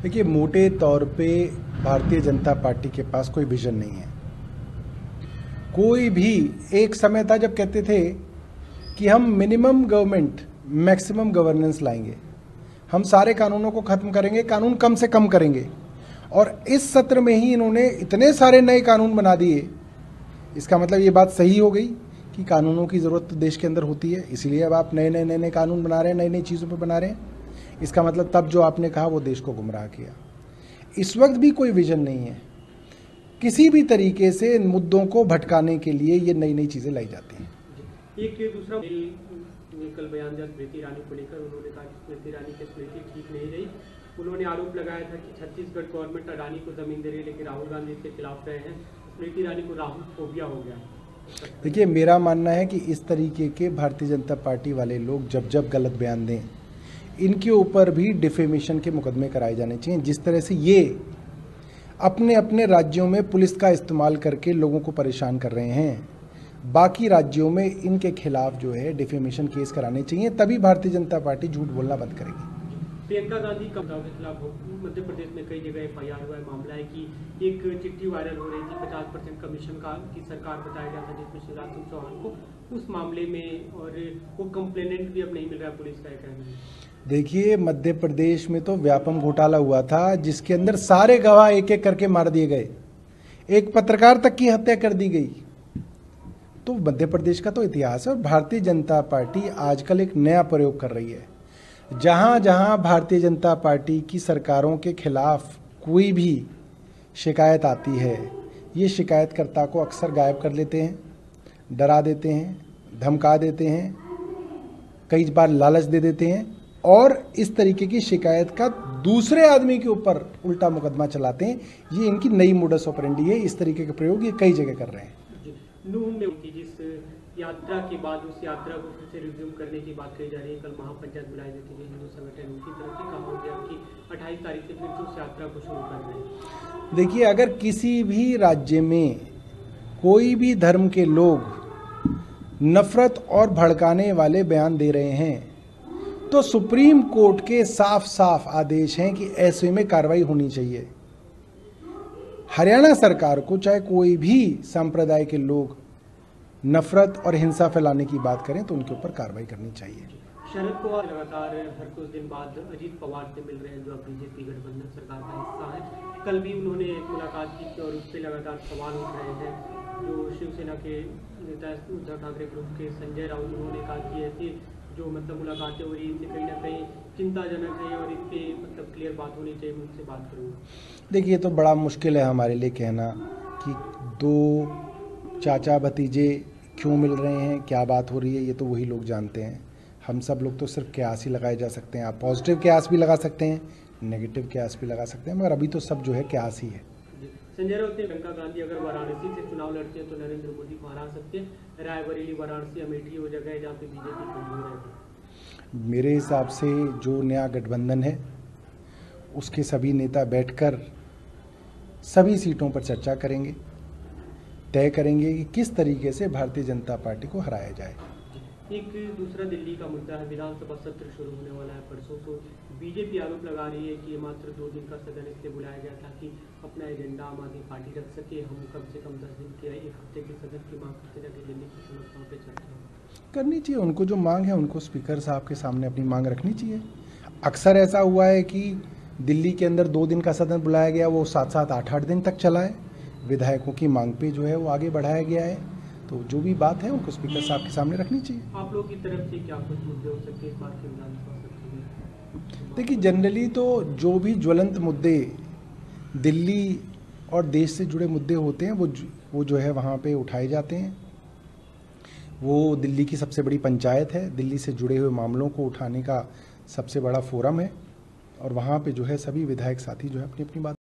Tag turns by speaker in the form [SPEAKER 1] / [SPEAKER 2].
[SPEAKER 1] देखिए, मोटे तौर पे भारतीय जनता पार्टी के पास कोई विजन नहीं है। कोई भी एक समय था जब कहते थे कि हम मिनिमम गवर्नमेंट मैक्सिमम गवर्नेंस लाएंगे, हम सारे कानूनों को खत्म करेंगे, कानून कम से कम करेंगे। और इस सत्र में ही इन्होंने इतने सारे नए कानून बना दिए। इसका मतलब ये बात सही हो गई कि कानूनों की ज़रूरत तो देश के अंदर होती है, इसीलिए अब आप नए नए कानून बना रहे हैं, नई नई चीज़ों पर बना रहे हैं। इसका मतलब तब जो आपने कहा वो देश को गुमराह किया। इस वक्त भी कोई विजन नहीं है। किसी भी तरीके से इन मुद्दों को भटकाने के लिए ये नई नई चीज़ें लाई जाती हैं।
[SPEAKER 2] एक दूसरा कल बयान दिया स्मृति ईरानी को लेकर, उन्होंने कहा कि स्मृति ईरानी की स्मृति ठीक नहीं रही। उन्होंने आरोप लगाया था कि छत्तीसगढ़ गवर्नमेंट अडानी को जमीन दे रही है, लेकिन राहुल गांधी इसके खिलाफ रहे हैं। स्मृति ईरानी को राहुल फोबिया हो गया।
[SPEAKER 1] देखिए, मेरा मानना है कि इस तरीके के भारतीय जनता पार्टी वाले लोग जब जब गलत बयान दें, इनके ऊपर भी डिफेमेशन के मुकदमे कराए जाने चाहिए। जिस तरह से ये अपने अपने राज्यों में पुलिस का इस्तेमाल करके लोगों को परेशान कर रहे हैं, बाकी राज्यों में इनके खिलाफ जो है डिफेमेशन केस कराने चाहिए, तभी भारतीय जनता पार्टी झूठ बोलना बंद करेगी।
[SPEAKER 2] प्रियंका गांधी कब्जा के खिलाफ मध्य प्रदेश में कई जगह FIR हुआ है। मामला है कि एक चिट्ठी वायरल हो रही थी 50% कमीशन का की सरकार बताया गया था, जिसमें शिवराज सिंह चौहान को उस मामले में, और वो कंप्लेनेंट भी अब नहीं मिल रहा है, पुलिस का कहना है।
[SPEAKER 1] देखिए, मध्य प्रदेश में तो व्यापम घोटाला हुआ था, जिसके अंदर सारे गवाह एक एक करके मार दिए गए, एक पत्रकार तक की हत्या कर दी गई। तो मध्य प्रदेश का तो इतिहास है। और भारतीय जनता पार्टी आजकल एक नया प्रयोग कर रही है। जहां जहां भारतीय जनता पार्टी की सरकारों के खिलाफ कोई भी शिकायत आती है, ये शिकायतकर्ता को अक्सर गायब कर लेते हैं, डरा देते हैं, धमका देते हैं, कई बार लालच दे देते हैं, और इस तरीके की शिकायत का दूसरे आदमी के ऊपर उल्टा मुकदमा चलाते हैं। ये इनकी नई मोडस ऑपरेंडी है। इस तरीके के प्रयोग ये कई जगह कर रहे हैं।
[SPEAKER 2] नूह में उनकी जिस यात्रा के बाद उस यात्रा को फिर से रिज्यूम करने की बात कही जा रही है। कल महापंचायत बुलाई जाती है हिंदू संगठन, उनकी तरफ से कहा गया कि 28 तारीख से फिर से उस यात्रा को शुरू कर रहे हैं।
[SPEAKER 1] देखिए, अगर किसी भी राज्य में कोई भी धर्म के लोग नफरत और भड़काने वाले बयान दे रहे हैं, तो सुप्रीम कोर्ट के साफ साफ आदेश हैं कि ऐसे में कार्रवाई होनी चाहिए। हरियाणा सरकार को चाहे कोई भी संप्रदाय के लोग नफरत और हिंसा फैलाने की बात करें तो उनके ऊपर कार्रवाई करनी चाहिए।
[SPEAKER 2] शरद पवार लगातार हर कुछ दिन बाद अजीत पवार से मिल रहे हैं, जो अब बीजेपी गठबंधन सरकार का हिस्सा है। कल भी उन्होंने एक मुलाकात की और उस पर लगातार सवाल उठ रहे हैं। जो शिवसेना के नेता उद्धव ठाकरे ग्रुप के संजय राउत, उन्होंने कहा कि ऐसी जो मुलाकातें हो रही हैं, कहीं ना कहीं चिंताजनक है और इस पर क्लियर बात होनी चाहिए। मैं उनसे बात करूँगा।
[SPEAKER 1] देखिए, तो बड़ा मुश्किल है हमारे लिए कहना कि दो चाचा भतीजे क्यों मिल रहे हैं, क्या बात हो रही है, ये तो वही लोग जानते हैं। हम सब लोग तो सिर्फ कयास ही लगाए जा सकते हैं। आप पॉजिटिव कयास भी लगा सकते हैं, नेगेटिव कयास भी लगा सकते हैं, मगर अभी तो सब जो है कयास ही है।
[SPEAKER 2] संजय राउत ने प्रियंका गांधी अगर वाराणसी से चुनाव लड़ती है तो नरेंद्र मोदी को हरा सकते हैं। रायबरेली, वाराणसी, अमेठी वो जगह है जहाँ पे बीजेपी कमजोर है।
[SPEAKER 1] मेरे हिसाब से जो नया गठबंधन है उसके सभी नेता बैठकर सभी सीटों पर चर्चा करेंगे, तय करेंगे कि किस तरीके से भारतीय जनता पार्टी को हराया जाए।
[SPEAKER 2] एक दूसरा दिल्ली का मुद्दा है। विधानसभा सत्र शुरू होने वाला है परसों, तो बीजेपी आरोप लगा रही है कि ये मात्र 2 दिन का सदन इसलिए बुलाया गया था कि अपना एजेंडा आम आदमी पार्टी रख सके। हम कम से कम 10 दिन के 1 हफ्ते के सदन की मांग करते जाके दिल्ली की समस्याओं पर चर्चा
[SPEAKER 1] करनी चाहिए। उनको जो मांग है उनको स्पीकर साहब के सामने अपनी मांग रखनी चाहिए। अक्सर ऐसा हुआ है कि दिल्ली के अंदर 2 दिन का सदन बुलाया गया, वो 7-7, 8-8 दिन तक चला है। विधायकों की मांग पे जो है वो आगे बढ़ाया गया है। तो जो भी बात है उनको स्पीकर साहब के सामने रखनी चाहिए।
[SPEAKER 2] आप लोगों की तरफ से क्या कुछ मुद्दे हो सकते हैं इस बार के विधानसभा सत्र में?
[SPEAKER 1] देखिए, जनरली तो जो भी ज्वलंत मुद्दे दिल्ली और देश से जुड़े मुद्दे होते हैं वो जो है वहाँ पे उठाए जाते हैं। वो दिल्ली की सबसे बड़ी पंचायत है, दिल्ली से जुड़े हुए मामलों को उठाने का सबसे बड़ा फोरम है, और वहाँ पे जो है सभी विधायक साथी जो है अपनी अपनी बात